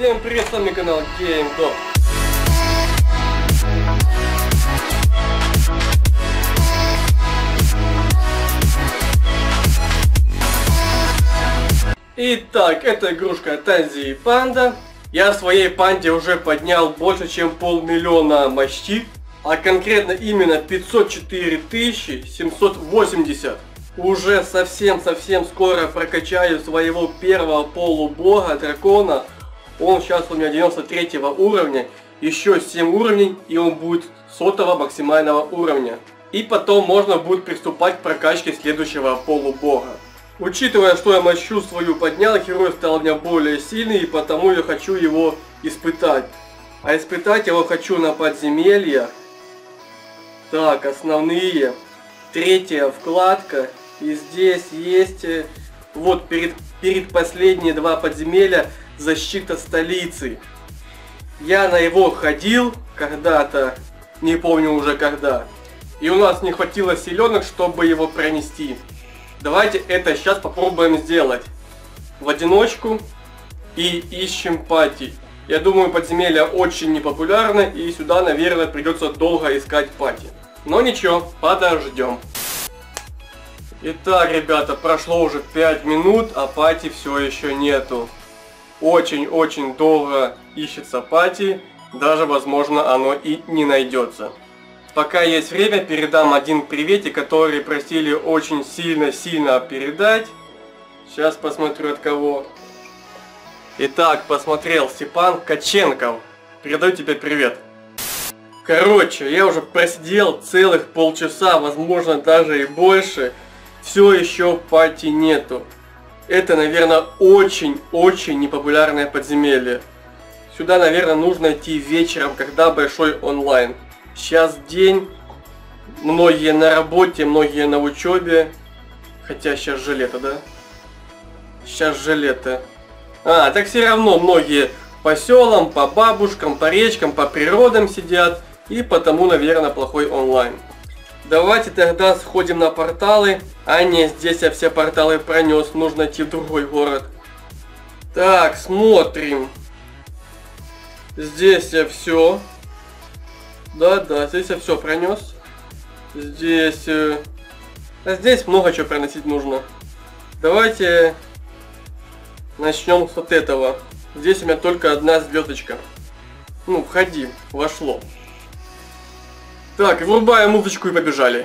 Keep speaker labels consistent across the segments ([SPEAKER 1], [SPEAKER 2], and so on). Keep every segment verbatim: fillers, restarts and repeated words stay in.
[SPEAKER 1] Всем привет, с вами канал GameDog. Итак, это игрушка Танзи Панда. Я своей панде уже поднял больше, чем полмиллиона мощи, а конкретно именно пятьсот четыре тысячи семьсот восемьдесят. Уже совсем-совсем скоро прокачаю своего первого полубога дракона. Он сейчас у меня девяносто третьего уровня. Еще семь уровней, и он будет сотого максимального уровня. И потом можно будет приступать к прокачке следующего полубога. Учитывая, что я мощу свою поднял, герой стал у меня более сильный, и потому я хочу его испытать. А испытать его хочу на подземельях. Так, основные. Третья вкладка. И здесь есть, вот перед, перед последние два подземелья, защита столицы. Я на его ходил когда-то, не помню уже когда. И у нас не хватило силенок, чтобы его пронести. Давайте это сейчас попробуем сделать. В одиночку. И ищем пати. Я думаю, подземелье очень непопулярно, и сюда, наверное, придется долго искать пати. Но ничего, подождем. Итак, ребята, прошло уже пять минут, а пати все еще нету. Очень-очень долго ищется пати, даже, возможно, оно и не найдется. Пока есть время, передам один приветик, который просили очень сильно-сильно передать. Сейчас посмотрю от кого. Итак, посмотрел Степан Каченков. Передаю тебе привет. Короче, я уже просидел целых полчаса, возможно, даже и больше. Все еще пати нету. Это, наверное, очень-очень непопулярное подземелье. Сюда, наверное, нужно идти вечером, когда большой онлайн. Сейчас день. Многие на работе, многие на учебе. Хотя сейчас же лето, да? Сейчас же лето. А, так все равно многие по селам, по бабушкам, по речкам, по природам сидят. И потому, наверное, плохой онлайн. Давайте тогда сходим на порталы. А не, здесь я все порталы пронес. Нужно идти в другой город. Так, смотрим. Здесь я все. Да-да, здесь я все пронес. Здесь... Э... А здесь много чего проносить нужно. Давайте начнем с вот этого. Здесь у меня только одна звездочка. Ну, входи, вошло. Так, врубаем музычку и побежали.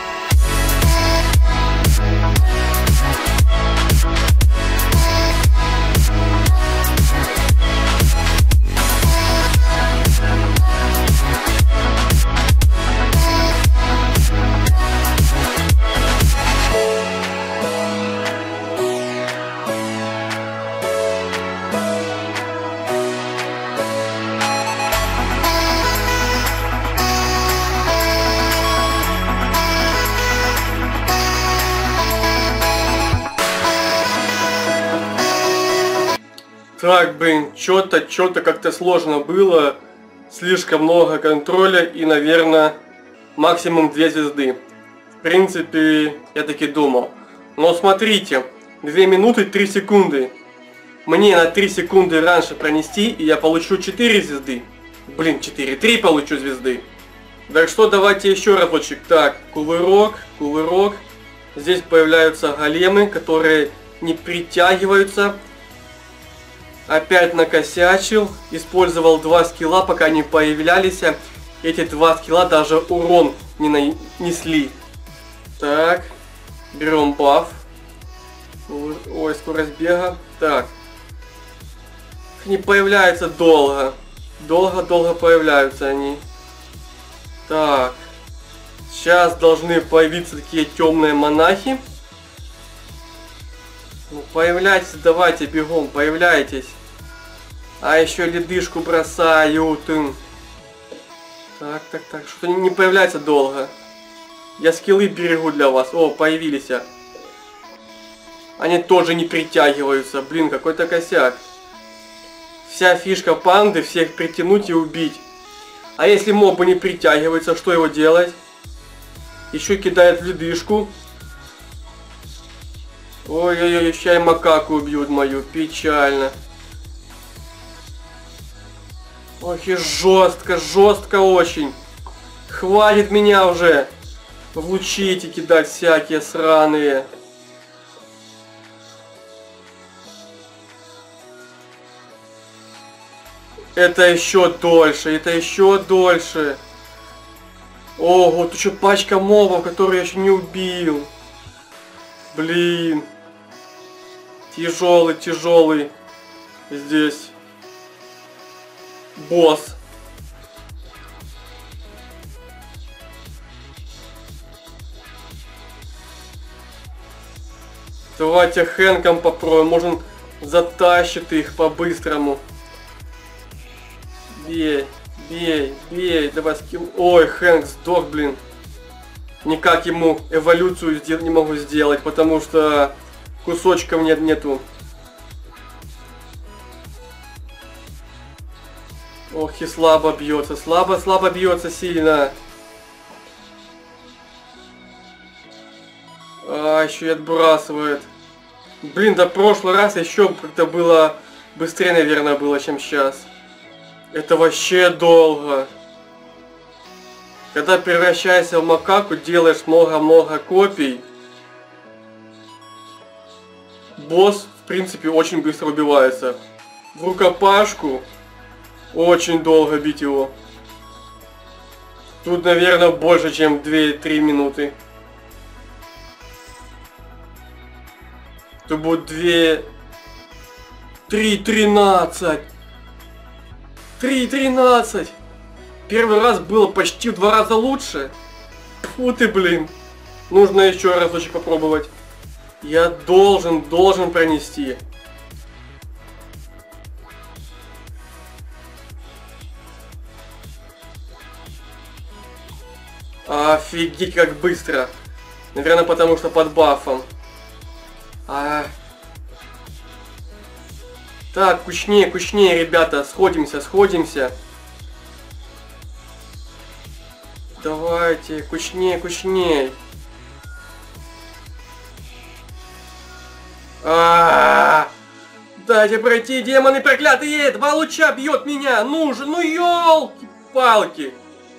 [SPEAKER 1] Так, блин, что-то, что-то как-то сложно было. Слишком много контроля и, наверное, максимум две звезды. В принципе, я таки думал. Но смотрите, две минуты три секунды. Мне на три секунды раньше пронести, и я получу четыре звезды. Блин, четыре, три получу звезды. Так что давайте еще разочек. Так, кувырок, кувырок. Здесь появляются големы, которые не притягиваются. Опять накосячил, использовал два скилла, пока не появлялись. Эти два скилла даже урон не нанесли. Так, берем баф. Ой, скорость бега. Так. Не появляются долго. Долго-долго появляются они. Так. Сейчас должны появиться такие темные монахи. Ну, появляйтесь, давайте, бегом, появляйтесь. А еще ледышку бросают. Так, так, так, что-то не появляется долго. Я скиллы берегу для вас. О, появились. Они тоже не притягиваются. Блин, какой-то косяк. Вся фишка панды — всех притянуть и убить. А если мобы не притягиваются, что его делать? Еще кидает ледышку. Ой-ой-ой, сейчас макаку убьют мою, печально. Ох и жестко, жестко очень. Хватит меня уже в лучи эти кидать всякие сраные. Это еще дольше, это еще дольше. Ого, тут еще пачка мобов, которые я еще не убил. Блин. Тяжелый, тяжелый. Здесь. Босс. Давайте Хэнком попробуем. Может, он затащит их по-быстрому. Бей, бей, бей. Давай скилл. Ой, Хэнк сдох, блин. Никак ему эволюцию не могу сделать, потому что кусочков нет, нету. Ох, и слабо бьется. Слабо, слабо бьется сильно. А, еще и отбрасывает. Блин, да прошлый раз еще как-то было быстрее, наверное, было, чем сейчас. Это вообще долго. Когда превращаешься в макаку, делаешь много-много копий. Босс, в принципе, очень быстро убивается. В рукопашку очень долго бить его. Тут, наверное, больше, чем две-три минуты. Тут будет две... три тринадцать. три тринадцать. Первый раз было почти в два раза лучше. Фу ты, блин. Нужно еще разочек попробовать. Я должен, должен пронести. Офигеть, как быстро. Наверное, потому что под бафом. А... Так, кучнее, кучнее, ребята. Сходимся, сходимся. Давайте, кучнее, кучнее. А-а-а! Дайте пройти, демоны проклятые! Два луча бьет меня! Ну же, ну елки-палки!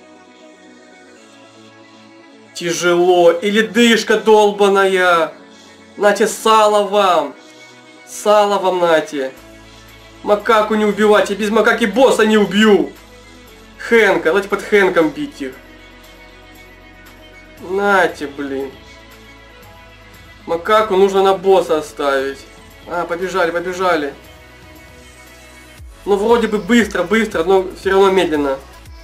[SPEAKER 1] Тяжело. Или дышка долбаная. Нате сало вам. Сало вам нате. Макаку не убивать. Я без макаки босса не убью. Хэнка. Давайте под Хэнком бить их. Нате, блин. Макаку нужно на босса оставить. А, побежали, побежали. Ну, вроде бы быстро, быстро, но все равно медленно.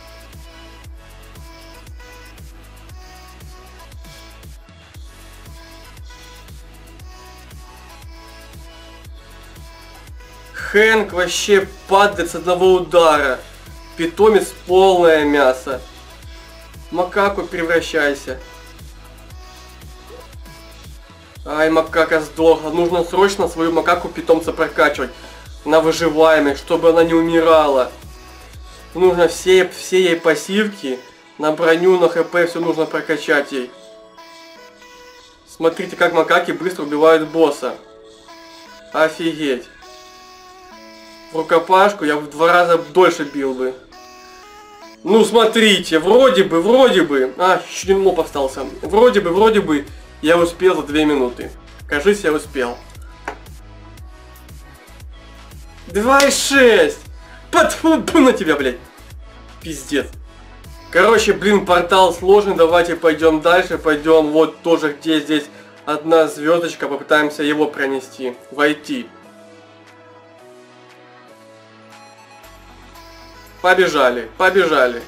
[SPEAKER 1] Хэнк вообще падает с одного удара. Питомец полное мясо. Макаку превращайся. Ай, макака сдохла. Нужно срочно свою макаку питомца прокачивать. На выживаемость, чтобы она не умирала. Нужно все, все ей пассивки. На броню, на хп, все нужно прокачать ей. Смотрите, как макаки быстро убивают босса. Офигеть. В рукопашку я в два раза дольше бил бы. Ну, смотрите, вроде бы, вроде бы... А, еще один моб остался. Вроде бы, вроде бы, я успел за две минуты. Кажись, я успел. два и шесть! Потфу на тебя, блядь. Пиздец. Короче, блин, портал сложный. Давайте пойдем дальше. Пойдем вот тоже, где здесь одна звездочка. Попытаемся его пронести. Войти. Побежали, побежали.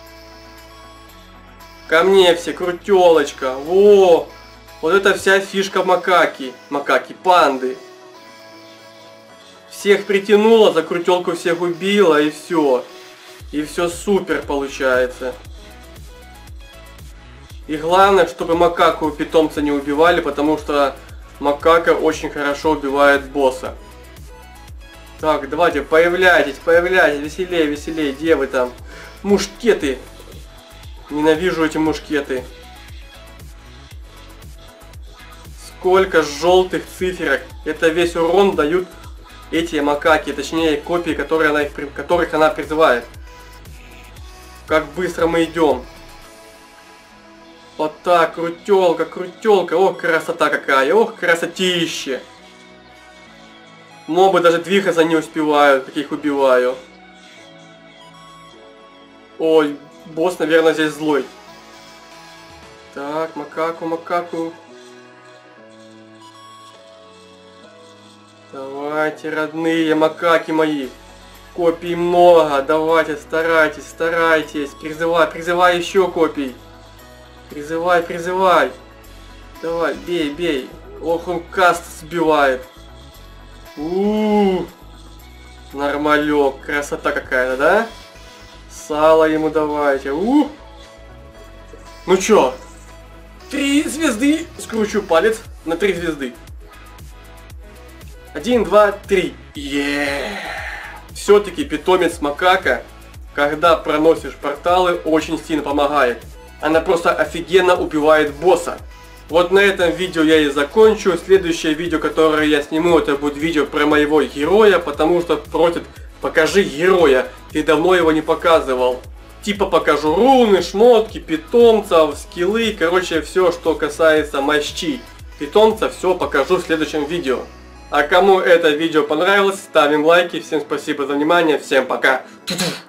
[SPEAKER 1] Ко мне все, крутелочка. Во! Вот это вся фишка макаки. Макаки, панды. Всех притянула, за крутелку всех убила, и все. И все супер получается. И главное, чтобы макаку питомца не убивали, потому что макака очень хорошо убивает босса. Так, давайте, появляйтесь, появляйтесь, веселее, веселее, где вы там? Мушкеты. Ненавижу эти мушкеты. Сколько желтых циферок. Это весь урон дают эти макаки, точнее копии, которые она их, которых она призывает. Как быстро мы идем. Вот так, крутелка, крутелка. Ох, красота какая. Ох, красотище. Мобы даже двигаться не успевают, как их убиваю. Ой, босс, наверное, здесь злой. Так, макаку, макаку. Давайте, родные макаки мои. Копий много. Давайте, старайтесь, старайтесь. Призывай, призывай еще копий. Призывай, призывай. Давай, бей, бей. Ох, он каст сбивает. У-у-у. Нормалек. Красота какая-то, да? Сало ему давайте. У-у-у. Ну чё? Три звезды. Скручу палец на три звезды. Один, два, три. Еее. Все-таки питомец макака, когда проносишь порталы, очень сильно помогает. Она просто офигенно убивает босса. Вот на этом видео я и закончу. Следующее видео, которое я сниму, это будет видео про моего героя, потому что просят: покажи героя, ты давно его не показывал. Типа покажу руны, шмотки, питомцев, скиллы, короче, все, что касается мощи питомца, все покажу в следующем видео. А кому это видео понравилось, ставим лайки. Всем спасибо за внимание, всем пока.